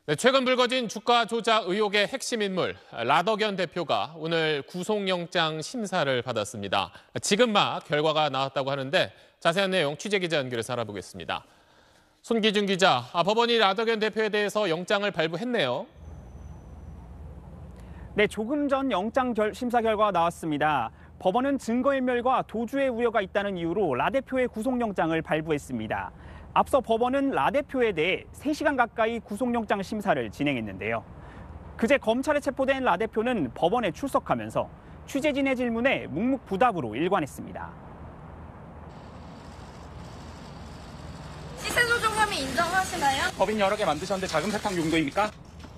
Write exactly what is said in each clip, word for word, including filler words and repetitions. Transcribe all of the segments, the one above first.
네, 최근 불거진 주가 조작 의혹의 핵심 인물 라더견 대표가 오늘 구속영장 심사를 받았습니다. 지금 막 결과가 나왔다고 하는데 자세한 내용 취재기자 연결해서 알아보겠습니다. 손기준 기자, 아, 법원이 라더견 대표에 대해서 영장을 발부했네요. 네, 조금 전 영장 결, 심사 결과가 나왔습니다. 법원은 증거인멸과 도주의 우려가 있다는 이유로 라 대표의 구속영장을 발부했습니다. 앞서 법원은 라 대표에 대해 세 시간 가까이 구속영장 심사를 진행했는데요. 그제 검찰에 체포된 라 대표는 법원에 출석하면서 취재진의 질문에 묵묵부답으로 일관했습니다. 시세 조종 혐의 인정하시나요? 법인 여러 개 만드셨는데 자금 세탁 용도입니까?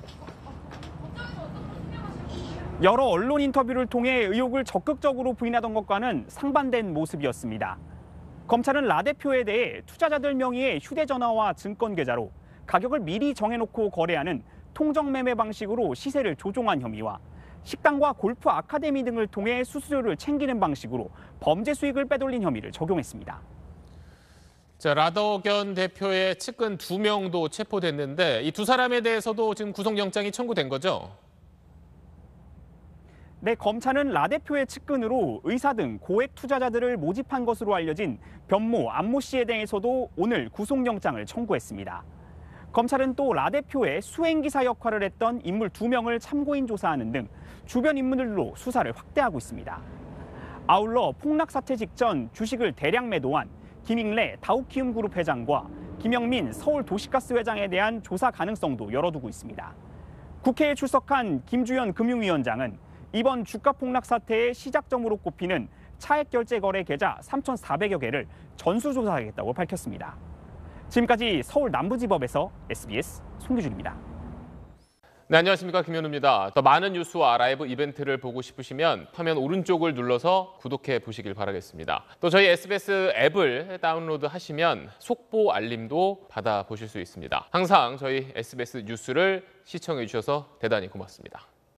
여러 언론 인터뷰를 통해 의혹을 적극적으로 부인하던 것과는 상반된 모습이었습니다. 검찰은 라 대표에 대해 투자자들 명의의 휴대전화와 증권 계좌로 가격을 미리 정해놓고 거래하는 통정매매 방식으로 시세를 조종한 혐의와 식당과 골프 아카데미 등을 통해 수수료를 챙기는 방식으로 범죄 수익을 빼돌린 혐의를 적용했습니다. 자, 라더견 대표의 측근 두 명도 체포됐는데 이 두 사람에 대해서도 지금 구속영장이 청구된 거죠? 네, 검찰은 라 대표의 측근으로 의사 등 고액 투자자들을 모집한 것으로 알려진 변모, 안모 씨에 대해서도 오늘 구속영장을 청구했습니다. 검찰은 또 라 대표의 수행기사 역할을 했던 인물 두 명을 참고인 조사하는 등 주변 인물들로 수사를 확대하고 있습니다. 아울러 폭락 사태 직전 주식을 대량 매도한 김잉래 다우키움그룹 회장과 김영민 서울도시가스 회장에 대한 조사 가능성도 열어두고 있습니다. 국회에 출석한 김주현 금융위원장은 이번 주가 폭락 사태의 시작점으로 꼽히는 차액 결제 거래 계좌 삼천사백여 개를 전수조사하겠다고 밝혔습니다. 지금까지 서울 남부지법에서 에스비에스 손기준입니다. 네, 안녕하십니까, 김현우입니다. 더 많은 뉴스와 라이브 이벤트를 보고 싶으시면 화면 오른쪽을 눌러서 구독해 보시길 바라겠습니다. 또 저희 에스비에스 앱을 다운로드하시면 속보 알림도 받아보실 수 있습니다. 항상 저희 에스비에스 뉴스를 시청해 주셔서 대단히 고맙습니다.